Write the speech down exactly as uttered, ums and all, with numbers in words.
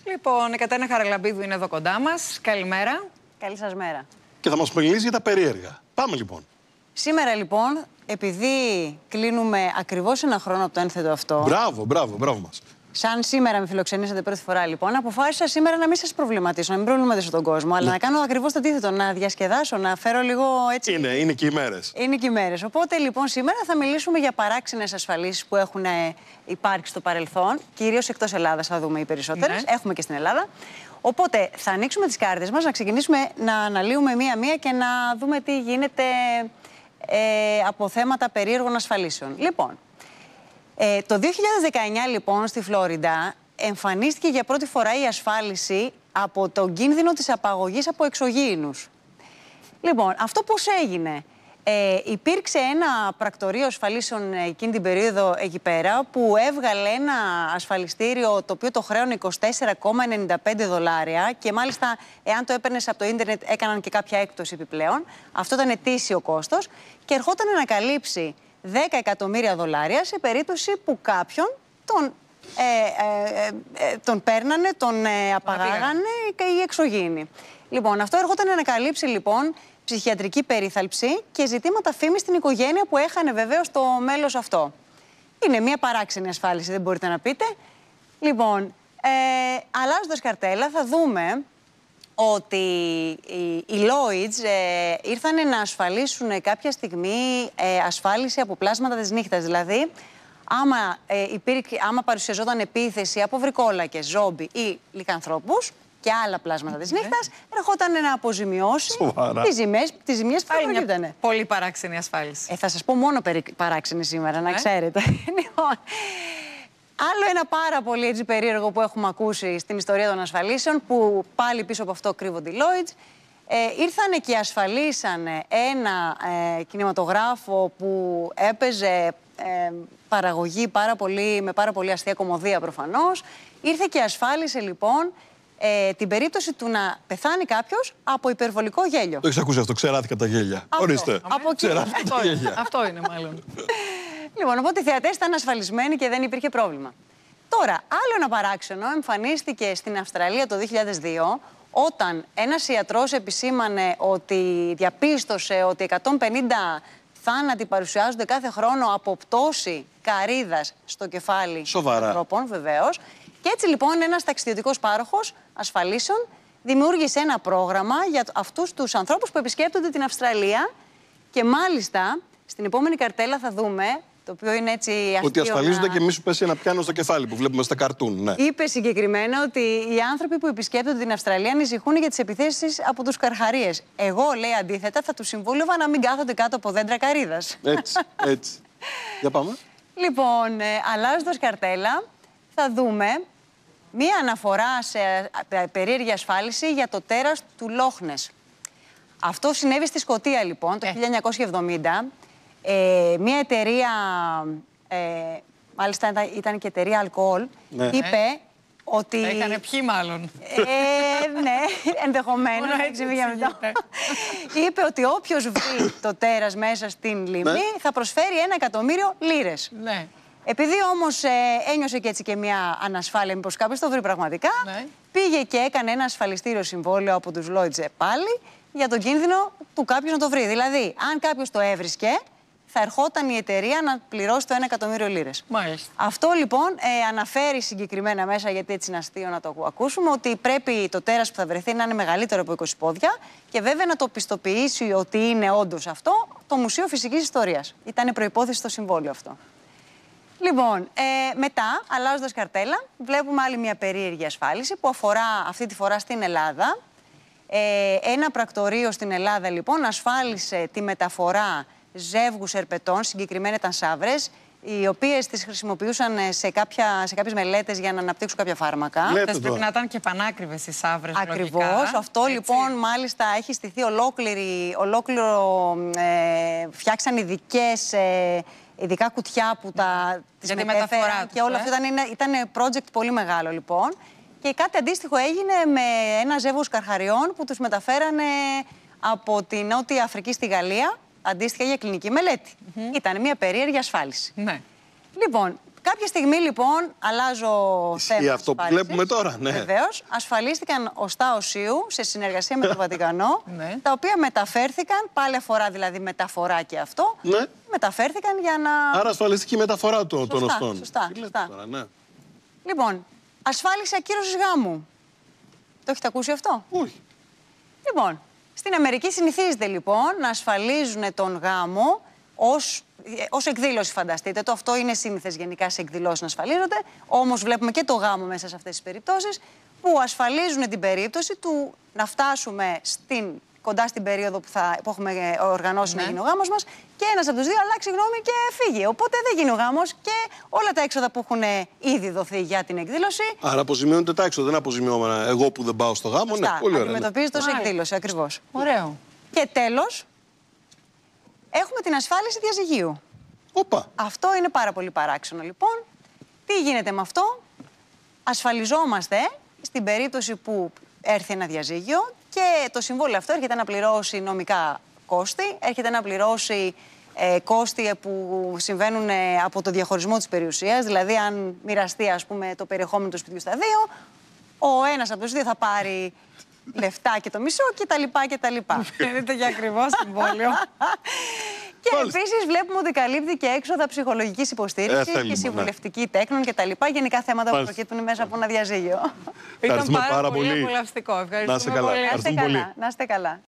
Λοιπόν, η Κατερίνα Χαραλαμπίδου είναι εδώ κοντά μας. Καλημέρα. Καλή σας μέρα. Και θα μας μιλήσει για τα περίεργα. Πάμε λοιπόν. Σήμερα λοιπόν, επειδή κλείνουμε ακριβώς ένα χρόνο από το ένθετο αυτό. Μπράβο, μπράβο, μπράβο μας. Σαν σήμερα με φιλοξενήσατε πρώτη φορά, λοιπόν, αποφάσισα σήμερα να μην σας προβληματίσω, να μην προβληματίσω τον κόσμο, αλλά ναι. να κάνω ακριβώς το αντίθετο, να διασκεδάσω, να φέρω λίγο έτσι. Είναι, είναι και οι μέρες. Είναι και οι μέρες. Οπότε λοιπόν σήμερα θα μιλήσουμε για παράξενες ασφαλίσεις που έχουν υπάρξει στο παρελθόν, κυρίως εκτός Ελλάδας θα δούμε οι περισσότερες. Ναι. Έχουμε και στην Ελλάδα. Οπότε θα ανοίξουμε τις κάρτες μας, να ξεκινήσουμε να αναλύουμε μία-μία και να δούμε τι γίνεται ε, από θέματα περίεργων ασφαλίσεων. Λοιπόν. Ε, το δύο χιλιάδες δεκαεννιά, λοιπόν, στη Φλόριντα εμφανίστηκε για πρώτη φορά η ασφάλιση από τον κίνδυνο της απαγωγής από εξωγήινους. Λοιπόν, αυτό πώς έγινε. Ε, υπήρξε ένα πρακτορείο ασφαλίσεων εκείνη την περίοδο εκεί πέρα που έβγαλε ένα ασφαλιστήριο το οποίο το χρέωνε είκοσι τέσσερα κόμμα ενενήντα πέντε δολάρια και μάλιστα εάν το έπαιρνες από το ίντερνετ έκαναν και κάποια έκπτωση επιπλέον. Αυτό ήταν ετήσιο κόστος και ερχόταν να καλύψει δέκα εκατομμύρια δολάρια σε περίπτωση που κάποιον τον, ε, ε, ε, τον παίρνανε, τον ε, απαγάγανε και οι εξωγήινοι. Λοιπόν, αυτό έρχονταν να καλύψει λοιπόν ψυχιατρική περίθαλψη και ζητήματα φήμης στην οικογένεια που έχανε βεβαίως το μέλος αυτό. Είναι μια παράξενη ασφάλιση, δεν μπορείτε να πείτε. Λοιπόν, ε, αλλάζοντας καρτέλα θα δούμε ότι οι, οι Lloyds ε, ήρθαν να ασφαλίσουν κάποια στιγμή ε, ασφάλιση από πλάσματα της νύχτας. Δηλαδή, άμα, ε, υπήρχε, άμα παρουσιαζόταν επίθεση από βρικόλακες, ζόμπι ή λικανθρώπους και άλλα πλάσματα της νύχτας, ερχόταν να αποζημιώσει τις ζημιές, τις ζημιές που θα προκύπτανε. Πολύ παράξενη ασφάλιση. Ε, θα σας πω μόνο περί παράξενη σήμερα, να ξέρετε. Λοιπόν, άλλο ένα πάρα πολύ έτσι περίεργο που έχουμε ακούσει στην ιστορία των ασφαλίσεων, που πάλι πίσω από αυτό κρύβονται οι Lloyds, ε, ήρθανε και ασφαλίσανε ένα ε, κινηματογράφο που έπαιζε ε, παραγωγή πάρα πολύ, με πάρα πολύ αστεία κωμωδία προφανώς. Ήρθε και ασφάλισε λοιπόν ε, την περίπτωση του να πεθάνει κάποιος από υπερβολικό γέλιο. Το έχεις ακούσει αυτό, ξεράθηκα τα γέλια. Αυτό. Ορίστε. Από ξεράθηκα αυτό, τα γέλια. Αυτό είναι μάλλον. Λοιπόν, οπότε οι θεατές ήταν ασφαλισμένοι και δεν υπήρχε πρόβλημα. Τώρα, άλλο ένα παράξενο εμφανίστηκε στην Αυστραλία το δύο χιλιάδες δύο, όταν ένας ιατρός επισήμανε ότι διαπίστωσε ότι εκατόν πενήντα θάνατοι παρουσιάζονται κάθε χρόνο από πτώση καρύδας στο κεφάλι Σοβαρά. των ανθρώπων, βεβαίως. Και έτσι λοιπόν ένας ταξιδιωτικός πάροχος ασφαλίσεων δημιούργησε ένα πρόγραμμα για αυτούς τους ανθρώπους που επισκέπτονται την Αυστραλία και μάλιστα στην επόμενη καρτέλα θα δούμε, το οποίο είναι έτσι αστείο. Ότι ασφαλίζονται να... και μη σου πέσει ένα πιάνο στο κεφάλι που βλέπουμε στα καρτούν. Ναι. Είπε συγκεκριμένα ότι οι άνθρωποι που επισκέπτονται την Αυστραλία ανησυχούν για τις επιθέσεις από τους καρχαρίες. Εγώ, λέει, αντίθετα, θα τους συμβούλευα να μην κάθονται κάτω από δέντρα καρύδας. Έτσι, έτσι. Για πάμε. Λοιπόν, ε, αλλάζοντας καρτέλα, θα δούμε μία αναφορά σε περίεργη ασφάλιση για το τέρας του Λόχνες. Αυτό συνέβη στη Σκωτία, λοιπόν, το χίλια εννιακόσια εβδομήντα. Ε, μία εταιρεία, ε, μάλιστα ήταν, ήταν και εταιρεία αλκοόλ, ναι. είπε ε. ότι... Έκανε ποιοι μάλλον. Ε, ναι, ενδεχομένως. Είπε ότι όποιος βρει το τέρας μέσα στην λίμνη ναι. θα προσφέρει ένα εκατομμύριο λίρες. Ναι. Επειδή όμως ε, ένιωσε και έτσι και μια ανασφάλεια, μήπως κάποιος το βρει πραγματικά, ναι. πήγε και έκανε ένα ασφαλιστήριο συμβόλαιο από τους Lloyds πάλι για τον κίνδυνο του κάποιος να το βρει. Δηλαδή, αν κάποιος το έβρισκε, θα ερχόταν η εταιρεία να πληρώσει το ένα εκατομμύριο λίρες. Μάλιστα. Αυτό λοιπόν ε, αναφέρει συγκεκριμένα μέσα, γιατί έτσι είναι αστείο να το ακούσουμε, ότι πρέπει το τέρας που θα βρεθεί να είναι μεγαλύτερο από είκοσι πόδια και βέβαια να το πιστοποιήσει ότι είναι όντως αυτό το Μουσείο Φυσικής Ιστορίας. Ήταν προϋπόθεση στο συμβόλαιο αυτό. Λοιπόν, ε, μετά, αλλάζοντας καρτέλα, βλέπουμε άλλη μια περίεργη ασφάλιση που αφορά αυτή τη φορά στην Ελλάδα. Ε, ένα πρακτορείο στην Ελλάδα, λοιπόν, ασφάλισε τη μεταφορά ζεύγους ερπετών, συγκεκριμένα ήταν σαύρες, οι οποίες τις χρησιμοποιούσαν σε, κάποια, σε κάποιες μελέτες για να αναπτύξουν κάποια φάρμακα. Αυτές πρέπει να ήταν και πανάκριβες οι σαύρες. Ακριβώς. Λογικά. Αυτό έτσι. Λοιπόν μάλιστα έχει στηθεί ολόκληρη, ολόκληρο, ε, φτιάξαν ειδικές, ε, ειδικά κουτιά που τα τις μετέφεραν και όλο ε? αυτό ήταν, ήταν project πολύ μεγάλο λοιπόν. Και κάτι αντίστοιχο έγινε με ένα ζεύγος καρχαριών που τους μεταφέρανε από τη Νότια Αφρική στη Γαλλία, αντίστοιχα για κλινική μελέτη. Mm-hmm. Ήταν μια περίεργη ασφάλιση. Ναι. Λοιπόν, Κάποια στιγμή λοιπόν αλλάζω θέμα. Ισχύει αυτό που ασφάλισης. βλέπουμε τώρα, ναι. Βεβαίως, ασφαλίστηκαν οστά οσίου σε συνεργασία με το Βατικανό, Ναι. τα οποία μεταφέρθηκαν, πάλι αφορά δηλαδή μεταφορά και αυτό, Ναι. μεταφέρθηκαν για να... Άρα ασφαλιστική η μεταφορά των, των Σωστά, οστών. σωστά, Τι λέτε σωστά. τώρα, ναι. Λοιπόν, ασφάλιση ακύρωσης γάμου. Το έχετε ακούσει αυτό? Όχι. Λοιπόν, στην Αμερική συνηθίζεται λοιπόν να ασφαλίζουν τον γάμο ως, ως εκδήλωση, φανταστείτε το. Αυτό είναι σύνηθες γενικά σε εκδηλώσεις να ασφαλίζονται. Όμως βλέπουμε και το γάμο μέσα σε αυτές τις περιπτώσεις που ασφαλίζουν την περίπτωση του να φτάσουμε στην, κοντά στην περίοδο που, θα, που έχουμε οργανώσει Ναι. να γίνει ο γάμος μας και ένας από τους δύο αλλάξει γνώμη και φύγει. Οπότε δεν γίνει ο γάμος και όλα τα έξοδα που έχουν ήδη δοθεί για την εκδήλωση. Άρα αποζημιώνεται τα έξοδα, δεν αποζημιώμενα εγώ που δεν πάω στο γάμο. Ναι, Σωστά, πολύ ωραία. Ναι. αντιμετωπίζεται ως Μάλιστα. εκδήλωση, ακριβώς. Ωραίο. Και τέλος, έχουμε την ασφάλιση διαζυγίου. Όπα. Αυτό είναι πάρα πολύ παράξενο λοιπόν. Τι γίνεται με αυτό? Ασφαλιζόμαστε στην περίπτωση που έρθει ένα διαζύγιο και το συμβόλαιο αυτό έρχεται να πληρώσει νομικά κόστη, έρχεται να πληρώσει ε, κόστη που συμβαίνουν ε, από το διαχωρισμό της περιουσίας, δηλαδή αν μοιραστεί ας πούμε το περιεχόμενο του σπιτιού στα δύο, ο ένας από τους δύο θα πάρει λεφτά και το μισό και τα λοιπά και τα λοιπά. Φαίνεται για ακριβό συμβόλαιο. Και Μάλιστα. επίσης βλέπουμε ότι καλύπτει και έξοδα ψυχολογικής Ε, υποστήριξης θέλουμε, και ναι. συμβουλευτική τέκνων και τα λοιπά. Γενικά θέματα που Μάλιστα. προκύπτουν μέσα από ένα διαζύγιο. Ήταν Ευχαριστούμε πάρα, πάρα πολύ πολύ. απολαυστικό. Ευχαριστούμε Να είστε καλά. πολύ. Να είστε Ευχαριστούμε πολύ. καλά. Να είστε καλά.